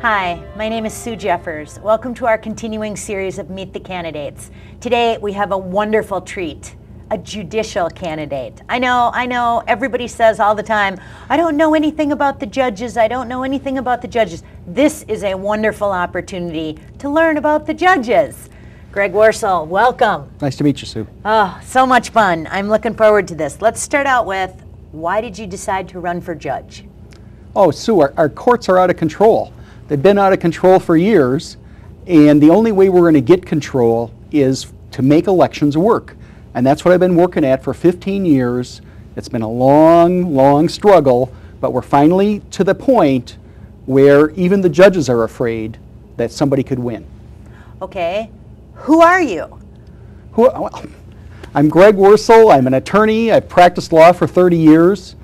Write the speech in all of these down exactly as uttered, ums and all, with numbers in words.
Hi, my name is Sue Jeffers. Welcome to our continuing series of Meet the Candidates. Today we have a wonderful treat, a judicial candidate. I know, I know, everybody says all the time, I don't know anything about the judges, I don't know anything about the judges. This is a wonderful opportunity to learn about the judges. Greg Wersal, welcome. Nice to meet you, Sue. Oh, so much fun. I'm looking forward to this. Let's start out with, why did you decide to run for judge? Oh, Sue, our, our courts are out of control. They've been out of control for years, and the only way we're going to get control is to make elections work. And that's what I've been working at for fifteen years. It's been a long, long struggle, but we're finally to the point where even the judges are afraid that somebody could win. Okay, who are you? Who, well, I'm Greg Wersal. I'm an attorney. I've practiced law for thirty years.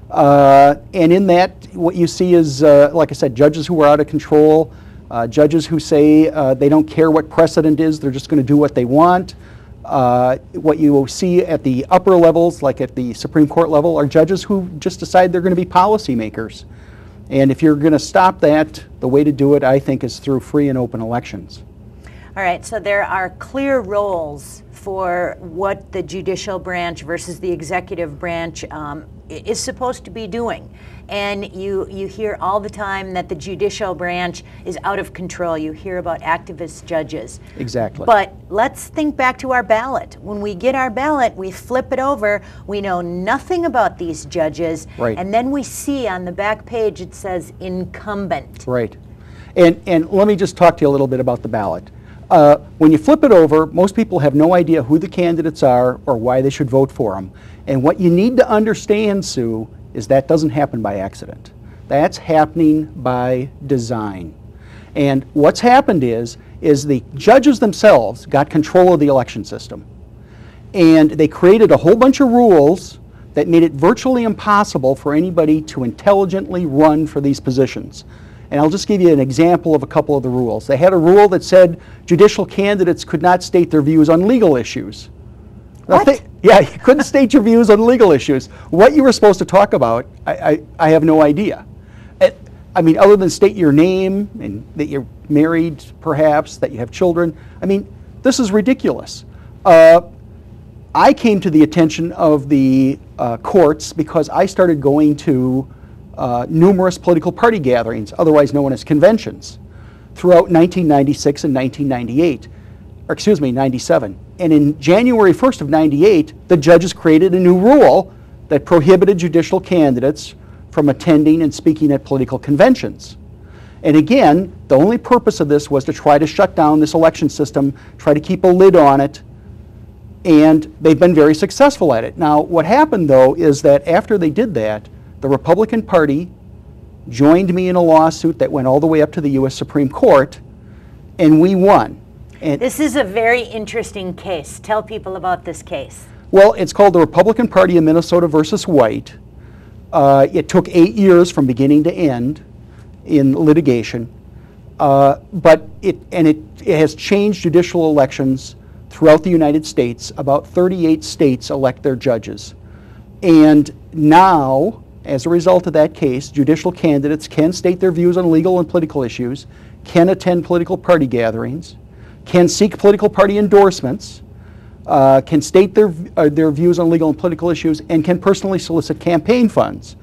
Uh, and in that, what you see is, uh, like I said, judges who are out of control, uh, judges who say uh, they don't care what precedent is, they're just going to do what they want. Uh, what you will see at the upper levels, like at the Supreme Court level, are judges who just decide they're going to be policymakers. And if you're going to stop that, the way to do it, I think, is through free and open elections. All right, so there are clear roles for what the judicial branch versus the executive branch um, is supposed to be doing. And you, you hear all the time that the judicial branch is out of control. You hear about activist judges. Exactly. But let's think back to our ballot. When we get our ballot, we flip it over, we know nothing about these judges, right. And then we see on the back page it says incumbent. Right. And, and let me just talk to you a little bit about the ballot. Uh, when you flip it over, most people have no idea who the candidates are or why they should vote for them. And what you need to understand, Sue, is that doesn't happen by accident. That's happening by design. And what's happened is, is the judges themselves got control of the election system. And they created a whole bunch of rules that made it virtually impossible for anybody to intelligently run for these positions. And I'll just give you an example of a couple of the rules. They had a rule that said judicial candidates could not state their views on legal issues. What? They, yeah, you couldn't state your views on legal issues. What you were supposed to talk about, I, I, I have no idea. It, I mean, other than state your name and that you're married, perhaps, that you have children. I mean, this is ridiculous. Uh, I came to the attention of the uh, courts because I started going to Uh, numerous political party gatherings, otherwise known as conventions, throughout nineteen ninety-six and nineteen ninety-eight, or excuse me, ninety-seven. And in January first of ninety-eight, the judges created a new rule that prohibited judicial candidates from attending and speaking at political conventions. And again, the only purpose of this was to try to shut down this election system, try to keep a lid on it, and they've been very successful at it. Now, what happened, though, is that after they did that, the Republican Party joined me in a lawsuit that went all the way up to the U S Supreme Court, and we won. And this is a very interesting case. Tell people about this case. Well, it's called the Republican Party of Minnesota versus White. Uh, it took eight years from beginning to end in litigation, uh, but it and it, it has changed judicial elections throughout the United States. About thirty-eight states elect their judges, and now, as a result of that case, judicial candidates can state their views on legal and political issues, can attend political party gatherings, can seek political party endorsements, uh, can state their, uh, their views on legal and political issues, and can personally solicit campaign funds.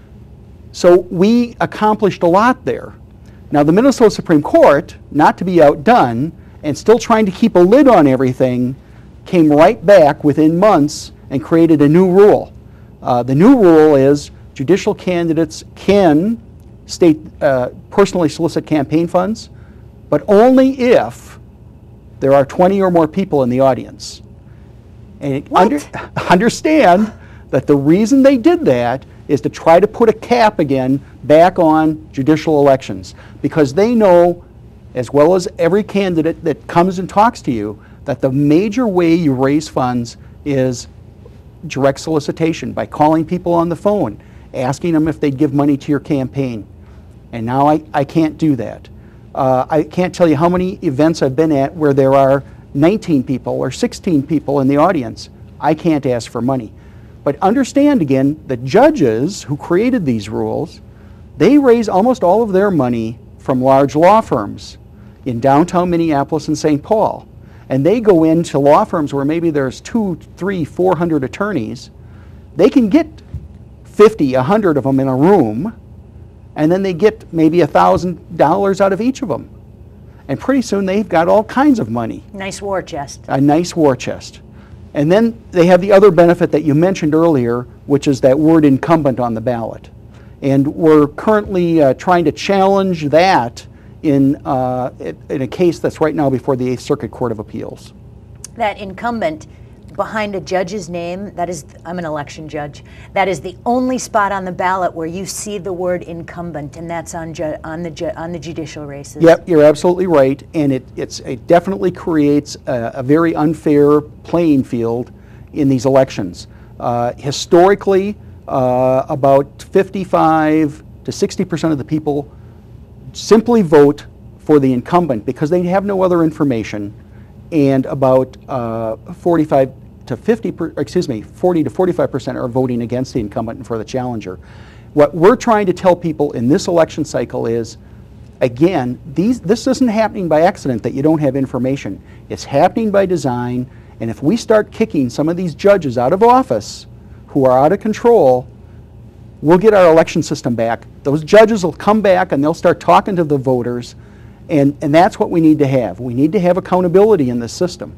So we accomplished a lot there. Now, the Minnesota Supreme Court, not to be outdone, and still trying to keep a lid on everything, came right back within months and created a new rule. Uh, the new rule is judicial candidates can state, uh, personally solicit campaign funds, but only if there are twenty or more people in the audience. And under, understand that the reason they did that is to try to put a cap again back on judicial elections, because they know, as well as every candidate that comes and talks to you, that the major way you raise funds is direct solicitation, by calling people on the phone, asking them if they'd give money to your campaign. And now I, I can't do that. Uh, I can't tell you how many events I've been at where there are nineteen people or sixteen people in the audience. I can't ask for money. But understand again, the judges who created these rules, they raise almost all of their money from large law firms in downtown Minneapolis and Saint Paul. And they go into law firms where maybe there's two, three, four hundred attorneys. They can get fifty, a hundred of them in a room, and then they get maybe a thousand dollars out of each of them. And pretty soon they've got all kinds of money. Nice war chest. A nice war chest. And then they have the other benefit that you mentioned earlier, which is that word incumbent on the ballot. And we're currently uh, trying to challenge that in, uh, in a case that's right now before the Eighth Circuit Court of Appeals. That incumbent behind a judge's name, that is, I'm an election judge, that is the only spot on the ballot where you see the word incumbent, and that's on ju on the ju on the judicial races. Yep, you're absolutely right, and it it's it definitely creates a, a very unfair playing field in these elections. Uh, historically, uh, about fifty-five to sixty percent of the people simply vote for the incumbent because they have no other information, and about uh, forty-five to fifty, per, excuse me, forty to forty-five percent are voting against the incumbent and for the challenger. What we're trying to tell people in this election cycle is, again, these, this isn't happening by accident that you don't have information. It's happening by design, and if we start kicking some of these judges out of office who are out of control, we'll get our election system back. Those judges will come back and they'll start talking to the voters, and, and that's what we need to have. We need to have accountability in this system.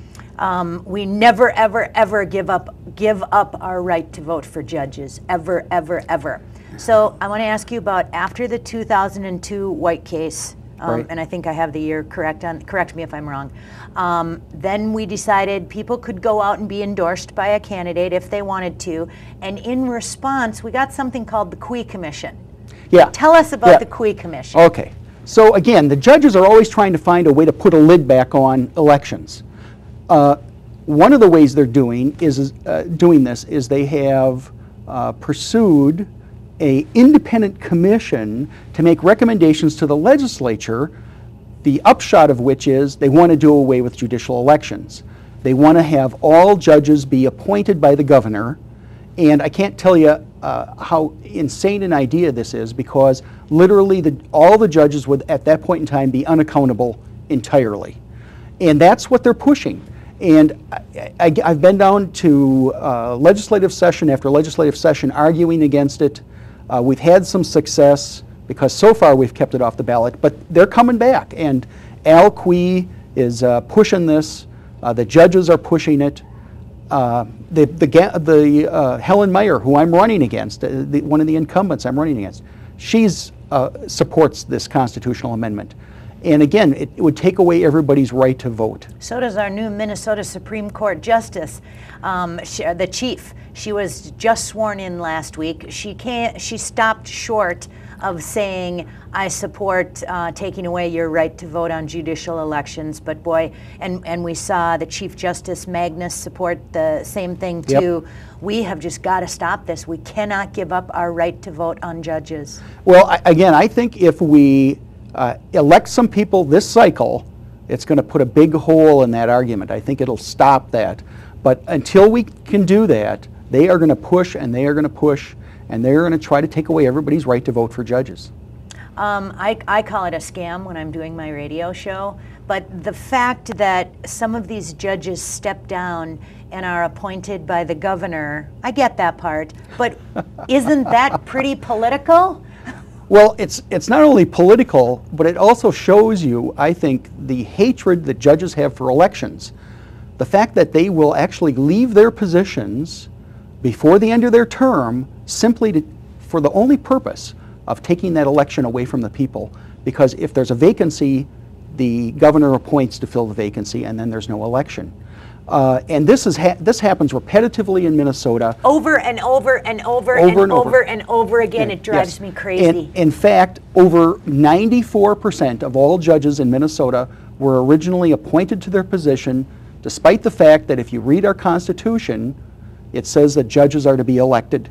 Um, we never, ever, ever give up, give up our right to vote for judges, ever, ever, ever. So I want to ask you about after the two thousand two White case, um, right. and I think I have the year correct, on, correct me if I'm wrong. Um, then we decided people could go out and be endorsed by a candidate if they wanted to, and in response, we got something called the Cui Commission. Yeah. Tell us about yeah. the Cui Commission. Okay. So again, the judges are always trying to find a way to put a lid back on elections. Uh, one of the ways they're doing is uh, doing this is they have uh, pursued a independent commission to make recommendations to the legislature, the upshot of which is they want to do away with judicial elections. They want to have all judges be appointed by the governor, and I can't tell you uh, how insane an idea this is, because literally the, all the judges would at that point in time be unaccountable entirely. And that's what they're pushing. And I, I, I've been down to uh, legislative session after legislative session arguing against it. Uh, we've had some success because so far we've kept it off the ballot, but they're coming back. And Al Cui is uh, pushing this. Uh, the judges are pushing it. Uh, the the, the uh, Helen Meyer, who I'm running against, uh, the, one of the incumbents I'm running against, she's uh, supports this constitutional amendment. And again, it, it would take away everybody's right to vote. So does our new Minnesota Supreme Court Justice, um, she, the chief. She was just sworn in last week. She can't. She stopped short of saying, I support uh, taking away your right to vote on judicial elections. But boy, and, and we saw the Chief Justice Magnus support the same thing too. Yep. We have just got to stop this. We cannot give up our right to vote on judges. Well, I, again, I think if we Uh, elect some people this cycle, it's going to put a big hole in that argument. I think it'll stop that. But until we can do that, they are going to push and they are going to push and they're going to try to take away everybody's right to vote for judges. Um, I, I call it a scam when I'm doing my radio show, but the fact that some of these judges step down and are appointed by the governor, I get that part, but isn't that pretty political? Well, it's, it's not only political, but it also shows you, I think, the hatred that judges have for elections. The fact that they will actually leave their positions before the end of their term simply to, for the only purpose of taking that election away from the people. Because if there's a vacancy, the governor appoints to fill the vacancy, and then there's no election. Uh, and this is ha this happens repetitively in Minnesota. Over and over and over, over and, and over over and over again. and, It drives yes. me crazy. And, in fact, over ninety-four percent of all judges in Minnesota were originally appointed to their position, despite the fact that if you read our Constitution, it says that judges are to be elected.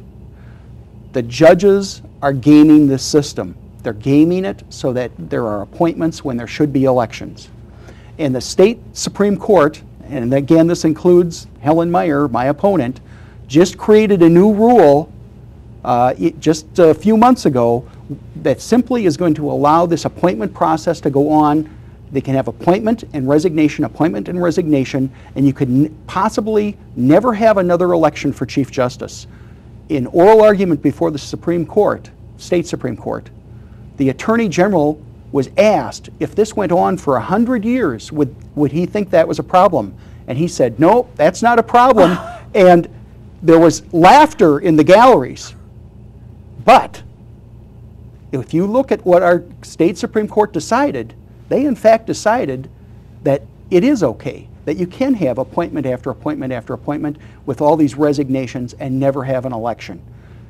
The judges are gaming this system. They're gaming it so that there are appointments when there should be elections. And the state Supreme Court, and again this includes Helen Meyer, my opponent, just created a new rule uh, it, just a few months ago that simply is going to allow this appointment process to go on. They can have appointment and resignation, appointment and resignation, and you could n possibly never have another election for Chief Justice. In oral argument before the Supreme Court, State Supreme Court, the Attorney General was asked if this went on for a hundred years, would, would he think that was a problem? And he said, no, that's not a problem. And there was laughter in the galleries. But if you look at what our State Supreme Court decided, they in fact decided that it is okay, that you can have appointment after appointment after appointment with all these resignations and never have an election.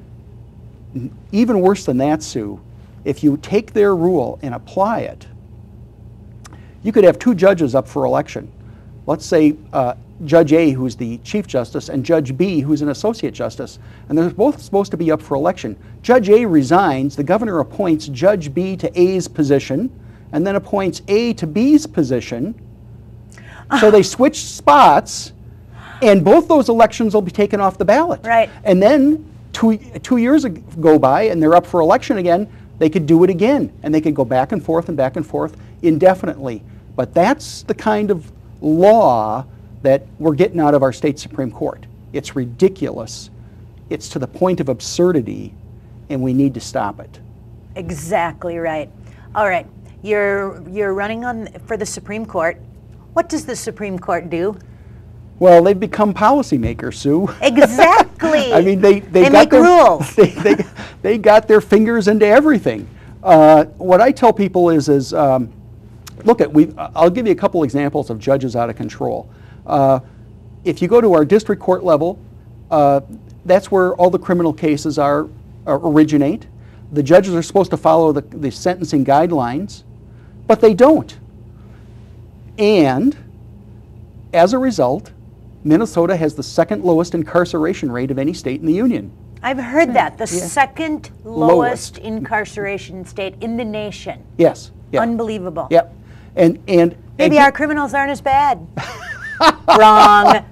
Even worse than that, Sue, if you take their rule and apply it, you could have two judges up for election. Let's say uh, Judge A, who's the Chief Justice, and Judge B, who's an Associate Justice, and they're both supposed to be up for election. Judge A resigns, the governor appoints Judge B to A's position, and then appoints A to B's position. So they switch spots, and both those elections will be taken off the ballot. Right. And then two, two years go by, and they're up for election again. They could do it again, and they could go back and forth and back and forth indefinitely. But that's the kind of law that we're getting out of our state Supreme Court. It's ridiculous. It's to the point of absurdity, and we need to stop it. Exactly right. All right. You're, you're running on for the Supreme Court. What does the Supreme Court do? Well, they've become policymakers, Sue. Exactly. I mean, they, they, they got make their, rules. They, they, they got their fingers into everything. Uh, what I tell people is, is um, look at, we. I'll give you a couple examples of judges out of control. Uh, if you go to our district court level, uh, that's where all the criminal cases are, are originate. The judges are supposed to follow the, the sentencing guidelines, but they don't. And as a result, Minnesota has the second lowest incarceration rate of any state in the union. I've heard that. The Yeah. second lowest, lowest incarceration state in the nation. Yes. Yeah. Unbelievable. Yep. And, and maybe and our criminals aren't as bad. Wrong.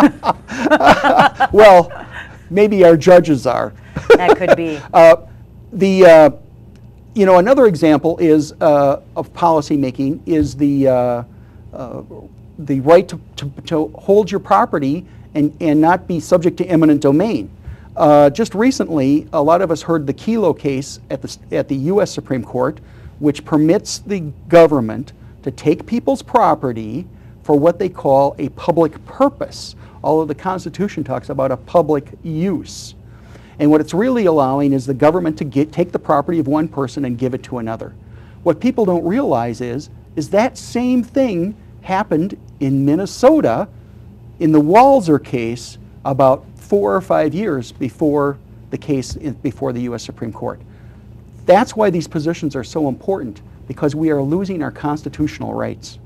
Well, maybe our judges are. That could be. Uh, the, uh, you know, another example is uh, of policy making is the uh, uh, the right to, to, to hold your property and, and not be subject to eminent domain. Uh, just recently, a lot of us heard the Kelo case at the, at the U S Supreme Court, which permits the government to take people's property for what they call a public purpose, although the Constitution talks about a public use. And what it's really allowing is the government to get, take the property of one person and give it to another. What people don't realize is, is that same thing happened in Minnesota in the Walzer case about four or five years before the case in, before the U S Supreme Court. That's why these positions are so important, because we are losing our constitutional rights.